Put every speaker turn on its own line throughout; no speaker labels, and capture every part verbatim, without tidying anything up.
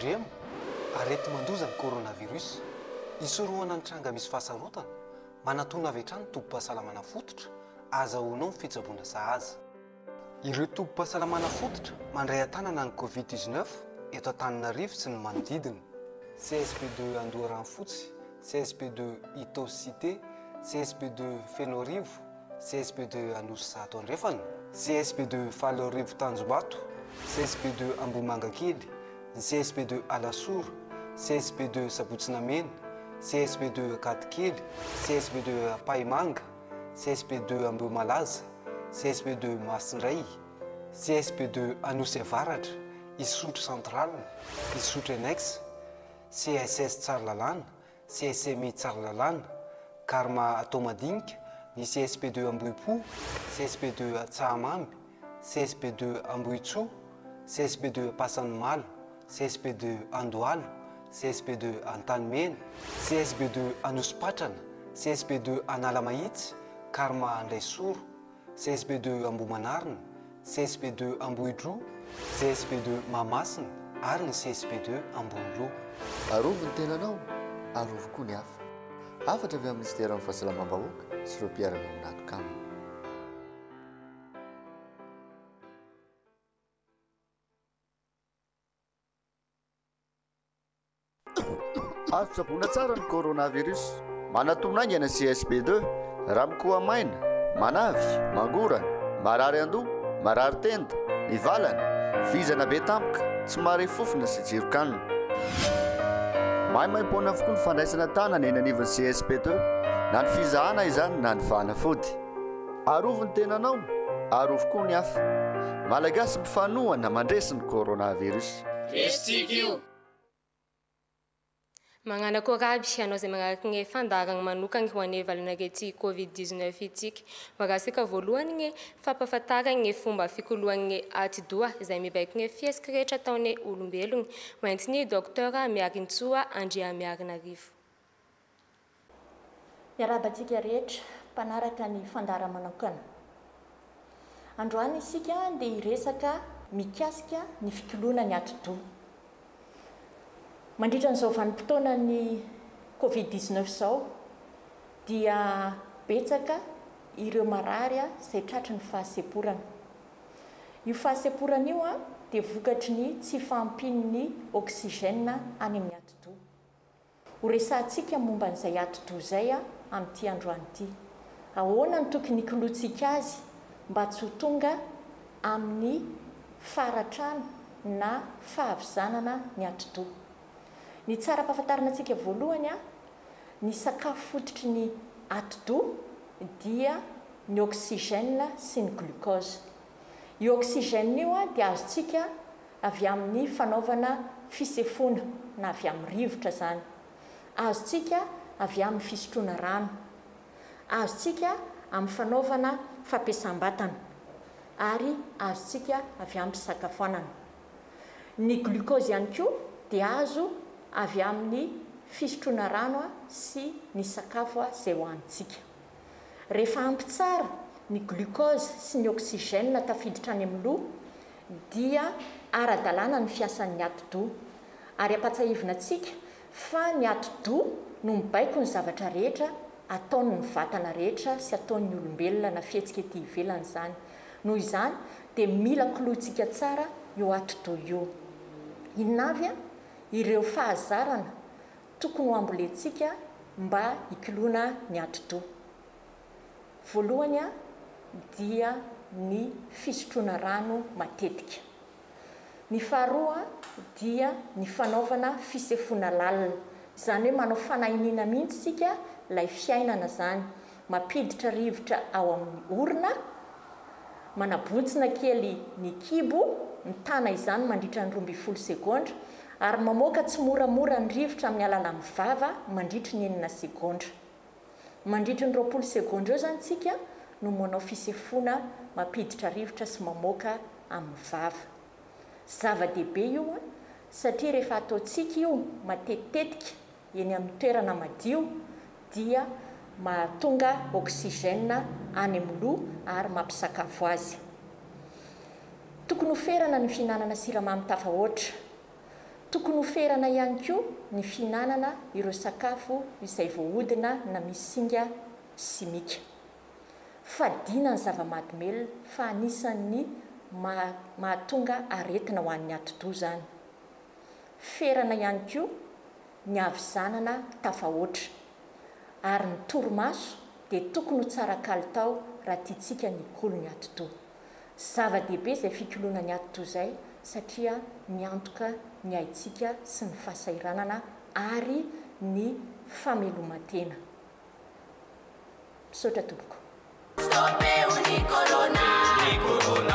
andriamo arety mandoza ny coronavirus isoroana ny tranga misy fahasarotana manatona avy hatrany tobim-pahasalamana fototra azahoanao ny fitsaboana sahaza. Ireo tobim-pahasalamana fototra mandray an-tanana ny covid dix-neuf eto Antananarivo sy ny manodidina: C S P deux Andoran-Fotsy, C S P deux Itosité, C S P deux Fenorivo, C S P deux Anosy-Zato Andrefana, C S P deux Falorivo Tanjombato, C S P deux Ambomangakely, C S P deux Alasoro, C S P deux Sabotsinamena, C S P deux Katikely, C S P deux Paimanga, C S P deux Ambomalaza, C S P deux Masindray, C S P deux Anosy Avaratra, Isotro Central, Isotro Annexe, C S S Tsaralalàna, C S M I Tsaralalàna, Karma Tomadinika, ny C S P deux Ambohipo, C S P deux Tsahamamy, C S P deux Ambohitsoa, C S P deux Pasanimalo, C S P deux Andohalo, C S P deux Antanimena, C S P deux Anosy-Patrana, C S P deux Analamahitsy, Karma Andraisoro, C S P deux Ambohimanarina, C S P deux Ambohidroa, C S P deux Mahamasina ary ny C S P deux Amboniloha.
Arovo ny tenanao, arovo koa ny hafa. Afatra avy amin'ny ministera amin'ny fahasalamam-bahoaka sy ireo mpiarana ao anatok aminy. Azo tsaboana tsara ny coronavirus. Manatona aingana C S P deux, raha mikoa maina, manavy, mangorana, marary andoha, marary tenda, ny valana, vizana be tampoka, tsy mare fofona sy jirokanina. Maimaimpona avokoa ny fandraisana tanana eny anivon'ny C S P deux, na ny fizahana izany na ny fanafody. Arovo ny tenanao, arovo koa ny hafa. Malagasy mifanohana mandresy ny coronavirus.
Restika io. Magnana koraby ianao izay magnaraka ny fandaragna manokana ho an'ny valin'an'ity covid dix-neuf itsika. Magasika voalohany ny fampahafantarana ny fomba fikolohan'ny atidoha izay mibaiko ny fihetsiky rehetra ataon'ny olombelona. Hoentiny Dokotera Miarintsoa Andriamiarinarivo.
Miarabantsika rehetra mpanaraka ny fandara manokana. Androany isika dia hiresaka mikasika ny fikoloana ny atidoha. Mandritra n'izao vanim-potoana ny covid dix-neuf zao dia betsaka ireo marary izay tratry ny fahaseporana. Io fahaseporana io a dia vokatry ny tsy fahampian'ny oxygène any amin'ny atidoha. Ho resantsika momba n'izay atidoha izay amin'ity androany ity. Ahoana ny tokony ikoloantsika azy mba tsy ho tonga amin'ny faratrana na fahavizanana ny atidoha. Ny tsara pahafantarana antsika voalohany a ny sakafo fototry ny atidoha dia ny oxygène sy ny glucose. Io oxygène io a dia azontsika avy amin'ny fanaovana fisefona na avy amin'ny rivotra zany. Azontsika avy amin'ny fisotroana rano. Azontsika amin'ny fanaovana fampiasam-batana ary azontsika avy amin'ny fisakafoanana. Ny glucose ihany koa dia azo avy amin'ny fisotroana rano sy ny sakafo izay hohanintsika. Rehefa ampy tsara ny glucose sy ny oxygène tafiditra any amin'ny loha dia ara-dalàna ny fiasan'ny atidoha. Ary ampatsahivina antsika fa ny atidoha no mibaiko ny zavatra rehetra ataon'ny vatana rehetra sy ataon'ny olombelona na fihetsika ety ivelany zany. Noho izany dia mila koloantsika tsara io atidoha io. Inona avy a? Ireo fahazarana tokony ho ambolentsika mba ikoloana ny atidoha. Voalohany a dia ny fisotroana rano matetika. Ny faharoa dia ny fanaovana fisefona lalina. Izany hoe manao fanahiniana mihitsy sika ilay fiainana zany. Mampiditra rivotra ao amin'ny orona, manabontsina kely ny kibo, ny tana izany mandritra ny roa ambin'ny folo sekondra, ary mamoaka tsy moramora ny rivotra amin'ny alalan'ny vava mandritra ny enina sekondra. Mandritra ny roapolo sekondra eo zany tsika no manao fisefona mampiditra rivotra sy mamoaka amin'ny vava. Zava-dehibe io a satria rehefa ataontsika io matetitetika eny amin'ny toerana madio dia mahatonga oxygène any amin'ny loha ary mampisakafo azy. Tokony ho ferana ny fihinanana siramamy tafahoatra. tokony oferana ihany koa ny finanana ireo sakafo izay voahodina na misy singa simika. Fadina ny zava-mahadomelona fa anisan'ny mahatonga aretina ho an'ny ati-doha zany. Ferana ihany koa ny avy-zanana tafahoatra ary ny torimaso dia tokony ho tsara kalitao raha tiantsika ny ikolo ny ati-doha. Zava-dehibe izay fikoloana ny ati-doha izay satria miantoka ny aintsika sy ny fahasairanana ary ny famelomantena. Misaotra tompoko.
Stopeu ni corona, ni corona.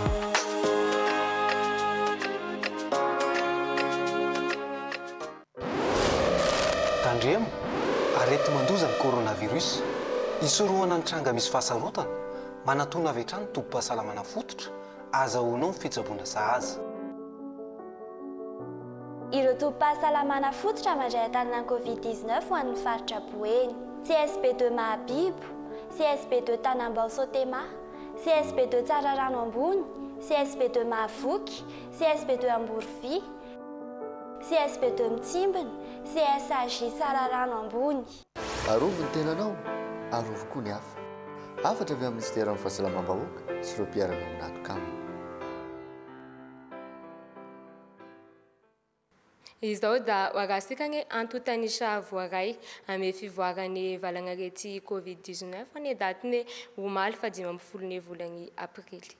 Tandremo, arety mandoza ny coronavirus. Isorohana ny tranga misy fahasarotana, manatona avy hatrany tobim-pahasalamana fototra, azahoanao ny fitsaboana sahaza.
Ireo tobim-pahasalamana fototra mandray tanana covid dix-neuf ho an'ny faritra Boeny, C S P deux Mahabibo, C S P deux Tanambao Sotema, C S P deux Tsararano Ambony, C S P deux Mahavoky, C S P deux Amborovy, C S P deux Mitsimbiny, C S A J Tsararano Ambony.
Arovo ny tenanao, arovo koa ny hafa. Afatra avy amin'ny ministera amin'ny fahasalamam-bahoaka sy ireo mpiarana amin'ny nato-kamina.
Izao da wagasikanye antutanisha voaray ame fivoarany valanarety covid dix-neuf ane datine omaly fa dimy amby folo ny volany aprily.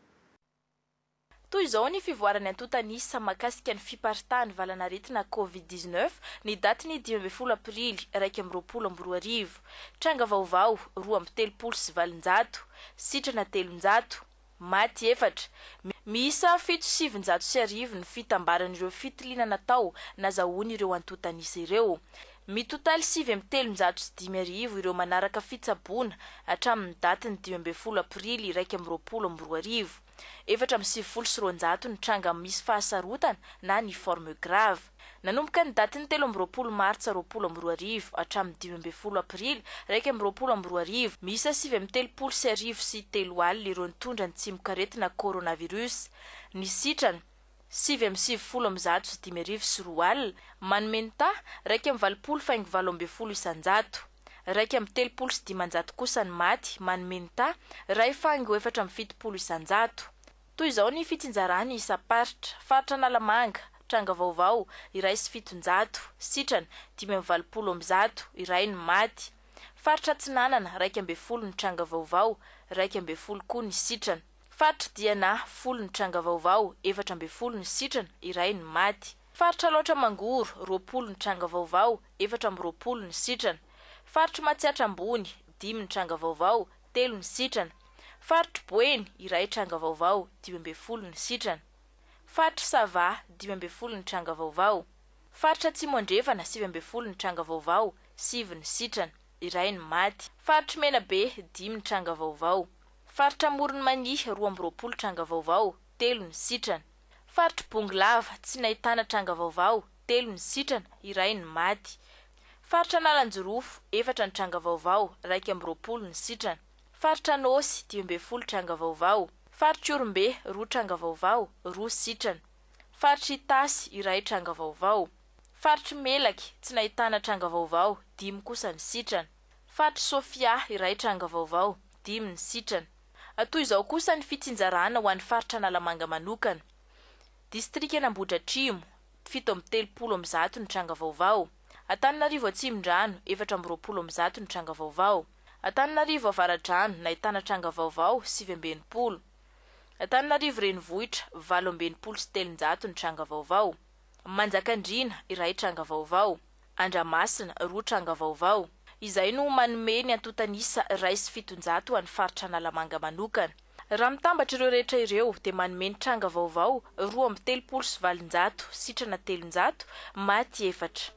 Toy izao ny fivoarany antotanisa makasika ny fiparitany valanaretina covid dix-neuf ny datiny dimy amby folo aprily raika amby roapolo amby roa arivo, tranga vaovao roa amby telopolo sy valonjato, sitrana telonjato, maty efatra, miisa fito sy sivinjato sy arivo ny fitambaran'ireo fitiliana natao nazahoany ireo antotanisa ireo. Mitotaly sivy amby telonjato sy dimy arivo ireo manaraka fitsaboana hatramin'ny datiny dimy amby folo aprily raika amby roapolo amby roa arivo. Efatra amby sivifolo sy roanjato ny tranga misy fahasarotana na ny forme grave. Nanomboka ny datiny telo amby roapolo martsa roapolo amby roa arivo hatramin'ny dimy amby folo aprily raika amby roapolo amby roa arivo, miisa sivy amby telopolo sy arivo sy telo alina ireo nitondra ny tsimokaretina coronavirus. Ny sitrana sivy amby sivifolo amby zato sy dimy arivo sy roa alina, manomenta raika amby valopolo faingo valo amby folo isanjato. Raika amby telopolo sy dimanjato kosa ny maty, manomenta ray faingo efatra amby fitopolo isanjato. Toy izao ny fitsinjarany isa-paritra, faritra Analamanga, tranga vaovao iray sy fitonjato, sitrana dimy amby valopolo amby zato, iray ny maty. Faritra Tsinanana raika amby folo ny tranga vaovao, raika amby folo koa ny sitrana. Faritra Diana folo ny tranga vaovao, efatra amby folo ny sitrana, iray ny maty. Faritra Loatra Mangoro roapolo ny tranga vaovao, efatra amby roapolo ny sitrana. Faritra Matsiatra Ambony dimy ny tranga vaovao, telo ny sitrana. Faritra Boeny iray tranga vaovao, dimy amby folo ny sitrana. Faritra Sava dimy amby folo ny tranga vaovao. Faritra Tsimondrevana sivy amby folo ny tranga vaovao, sivy ny sitrana, iray ny maty. Faritra Menabe dimy ny tranga vaovao. Faritra Moronmany roa amby roapolo tranga vaovao, telo ny sitrana. Faritra Bonglava tsy nahitana tranga vaovao, telo ny sitrana, iray ny maty. Faritra Nalanjorofo efatra ny tranga vaovao, raika amby roapolo ny sitrana. Faritra Nosy dimy amby folo tranga vaovao. Faritra Orombe roa tranga vaovao, roa sitrana. Faritra Itasy iray tranga vaovao. Faritra Melaky tsy nahitana tranga vaovao, dimy kosa ny sitrana. Faritra Sofia iray tranga vaovao, dimy ny sitrana. Atoy izao kosa ny fitsinjarana ho an'ny faritra Analamanga manokana. Distrika Nambodratrimo fito amby telopolo amby zato ny tranga vaovao. Antananarivo Atsimondrano efatra amby roapolo amby zato ny tranga vaovao. Antananarivo Avaradrano nahitana tranga vaovao sivy amby enimpolo. Antananarivo Renivohitra valo amby enimpolo sy telonjato ny tranga vaovao. Manjakandriana iray tranga vaovao. Andramasina roa tranga vaovao. Izay no manome ny antotanisa ray sy fitonjato an'ny faritra Analamanga manokana. Raha mitambatra ireo rehetra ireo dia manome ny tranga vaovao roa amby telopolo sy valonjato, sitrana telonjato, maty efatra.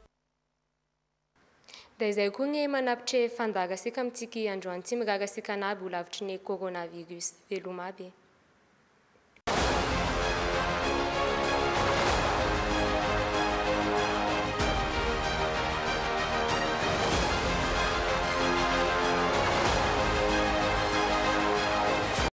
Da izay koa ny manapitra fandagasika amintsika androany tsy miragasika anaby ho lavitry ny coronavirus veloma be.